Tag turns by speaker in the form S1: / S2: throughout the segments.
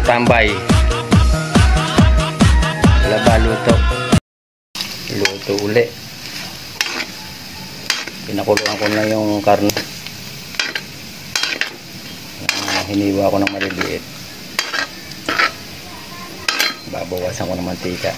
S1: tambay. Wala ba luto? Luto uli. Pinakuluan ko na yung karne. Hiniwa ko ng maliliit. Babawasan ko ng mantika.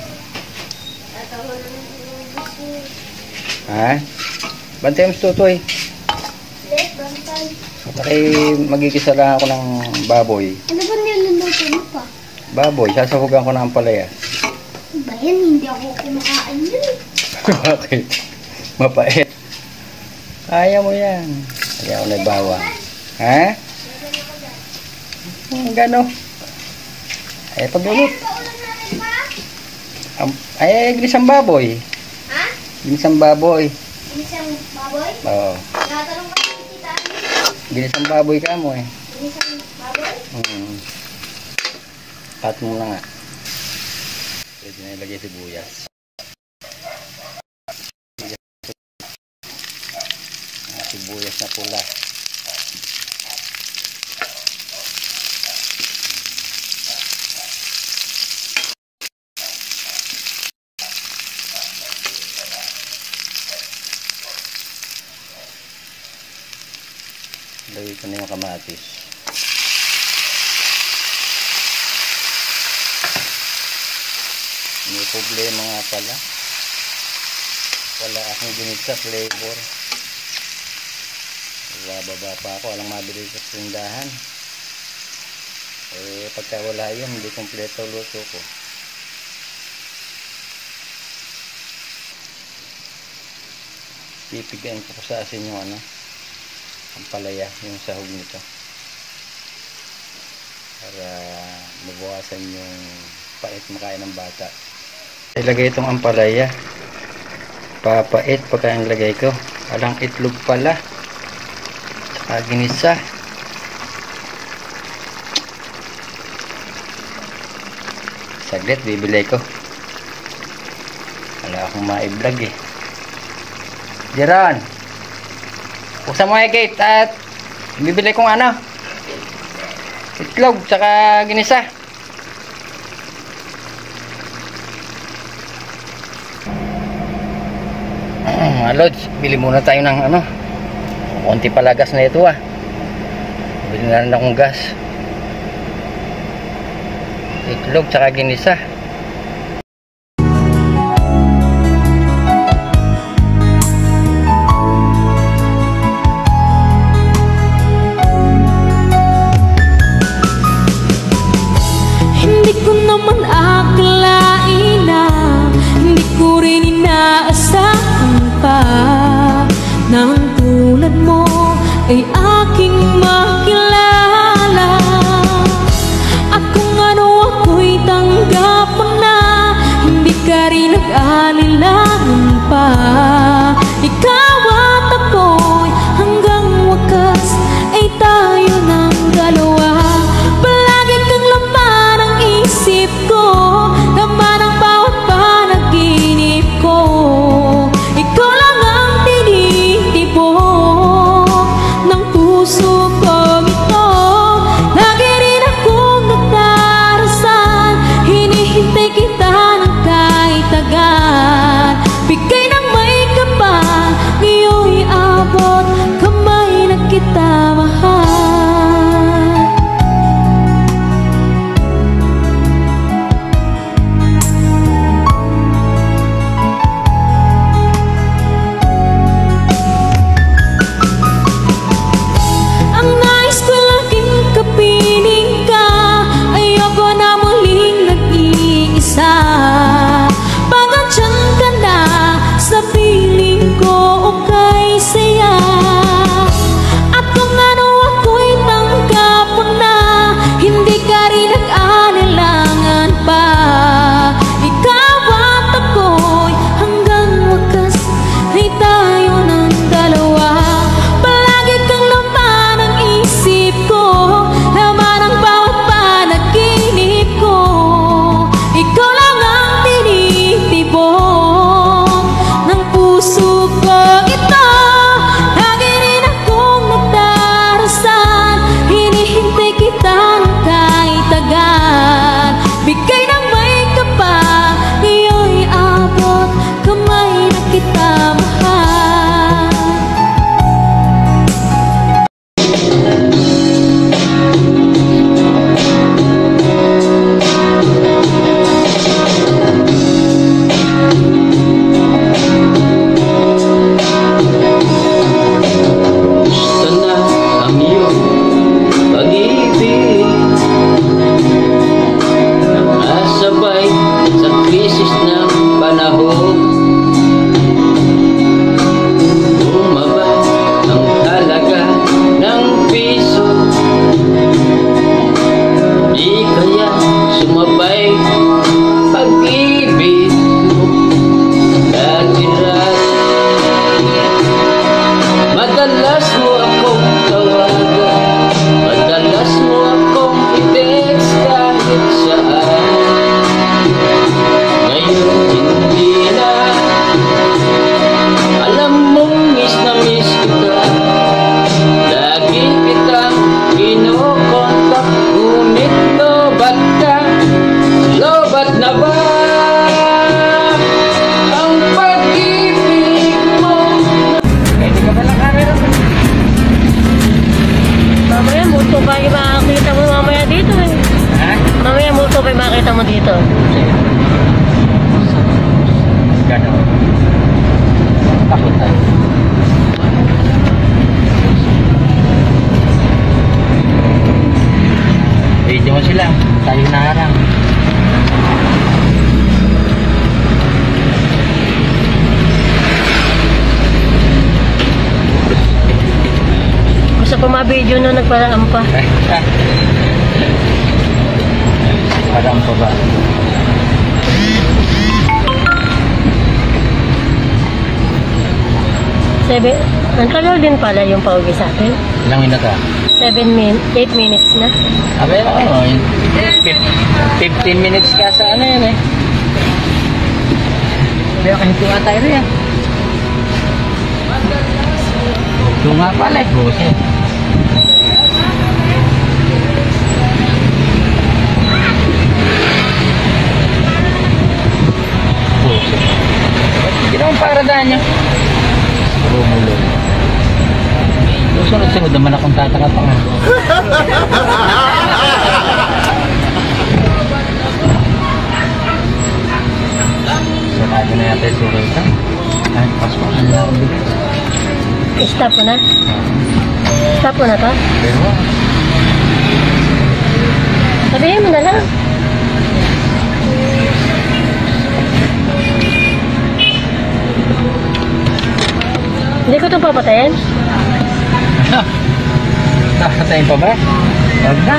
S1: Ha? Bantay mo tutoy.
S2: Bantay.
S1: Laki magigisa lang ako ng baboy.
S2: Ano ba niluluto mo pa?
S1: Baboy, sasahugan ko ng ampalaya.
S2: Ba yan? Hindi ako kumakain yun.
S1: Bakit? Mapait. Kaya mo yan. Kaya ako nagbawa. Ha? Gano? Ay, pagdulot. Ay, ginisang baboy.
S2: Ha?
S1: Ginisang baboy.
S2: Ginisang baboy?
S1: Oo.
S2: Natanong ko si Tita.
S1: Ginisang baboy ka mo eh.
S2: Ginisang baboy?
S1: Cut mo na nga. Pwede na ilagay sibuyas. Sibuyas na pula. Lagay ko na yung kamatis. May problema nga pala. Wala akong ginisa flavor. Bababa pa ako. Alang mabili sa tindahan. Eh, pagka wala yun, hindi kompleto luto ko. Pipigain ko sa asin yung ano, ang palaya, yung sahog nito. Para mabawasan yung pait makain ng bata. Ilagay itong ampalaya. Papait pagka ilagay ko. Alang itlog pala. Saka ginisa. Saglit, bibili ko. Wala akong ma-vlog eh. Jeron! Buksan mo yung gate at bibili kong ano, itlog saka ginisa. Mga lods, bili muna tayo ng ano, konti pala gas na ito ah. Bili na rin akong gas. Itlog saka ginisa.
S3: Hindi ko naman akalain na hindi ko rin inaasahan pa nang tulad mo ay aking makilala. At kung ano ako'y tanggap
S4: Pumabidyo na nagparaan pa.
S1: Parang pa ba?
S4: Ang tagal din pala yung pauwi sa atin.
S1: Ilang minuto?
S4: 8 minutes na.
S1: Abay, ano, 15 minutes ka sa ano yun eh. Pero kahintuan tayo rin yan. Ito nga pala eh, bose. Bose. Ginawang paradaan niya. Rumulo. Sunod-sunod naman akong tataka pa nga. Sarado na yata yung suray ka. Ay, pasok na nila akong bilis.
S4: Stop mo na? Stop mo na to?
S1: Pero,
S4: Sabihin mo na lang. Hindi ko itong papatayin.
S1: nakatayin pa ba? Huwag na.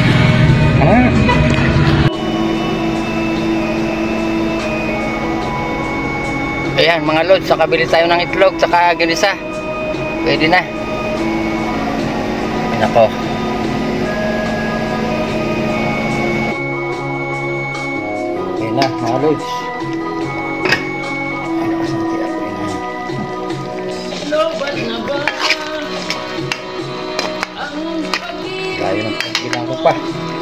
S1: Ayan mga lods, sakabili tayo ng itlog saka ginisa. Pwede na. Nako. Okay na mga lods. Ano kasang kaya ko rin layo ng pagkilang ko pa.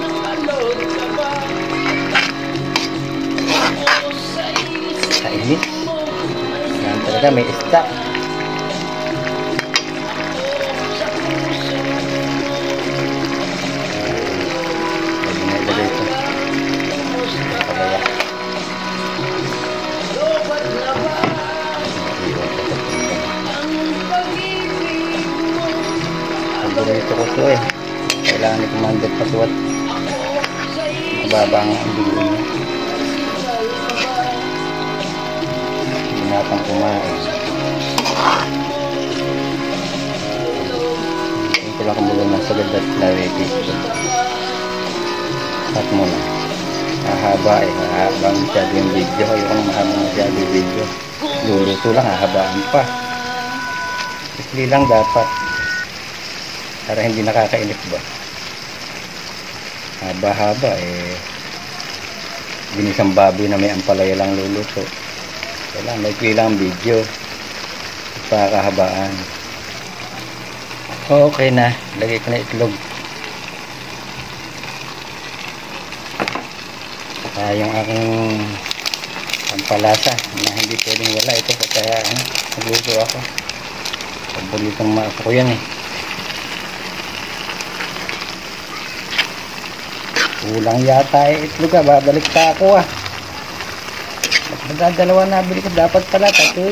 S1: Kainis. Yan talaga may stock. Paborito ko ito eh. Kailangan ni Commander Pasuat. Mababa ang bigo niya. Binatang kumain. Ito lang kung bulong ng sagad at lawegi. Cut mo na. Mahaba eh. Mahabang masyado yung video. Ayoko nang mahabang masyado yung video. Luluto lang. Hahabaan pa. Ikli lang dapat. Para hindi nakakainip ba? Haba-haba eh. Ginisang baboy na may ampalaya lang luluto. Kailangan may kilang video. Pakahabaan. Okay na. Lagay ko na itlog. Yung aking ampalasa na hindi pwedeng wala ito kaya nagluto ako. Paboritong maaso ko yan eh. Kulang yata eh itlog ah. Babalik pa ako ah. Magdadalawa na bili ko. Dapat pala 3.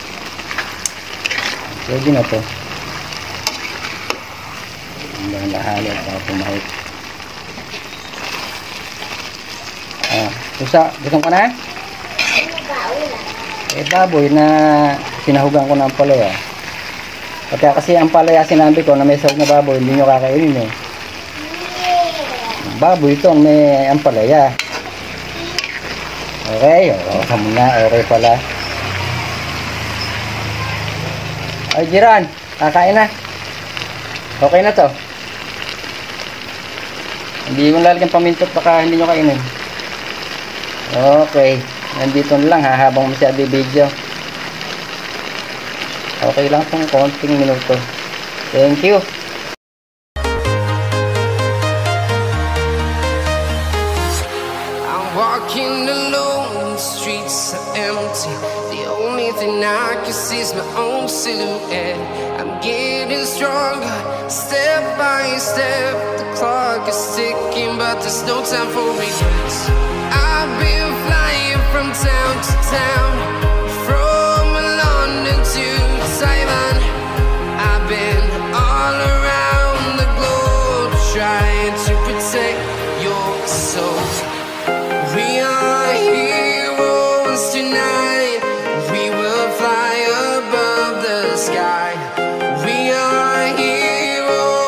S1: Pwede na to. Hanggang lahalo para pumahit. Gusto ka na? Eh baboy na sinahugan ko ng palaya. Kaya kasi ang palaya sinabi ko na may sahog na baboy, hindi nyo kakainin eh. Baboy ito may ampalaya. Okay, okay pala. Ay Jiran, kakain na. Okay na to. Hindi mo lalagyan pamintot baka hindi nyo kainin. Okay, nandito na lang habang masyado video. Okay lang itong konting minuto. Thank you.
S5: Walking alone, the streets are empty. The only thing I can see is my own silhouette. I'm getting stronger, step by step. The clock is ticking, but there's no time for regrets. I've been flying from town to town, from London to Taiwan. I've been all around the globe, trying to protect your soul. We are heroes tonight. We will fly above the sky. We are heroes.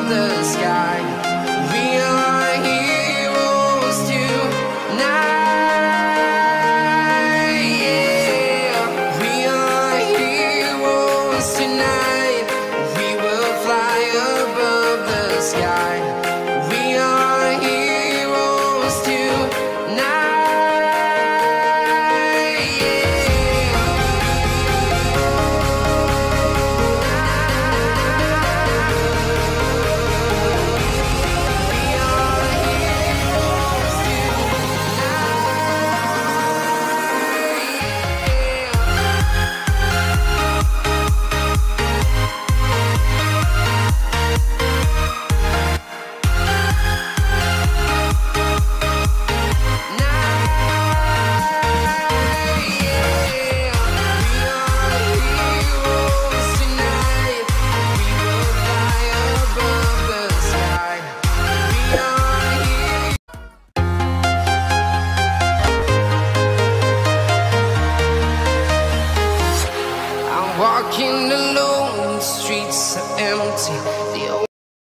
S5: the sky.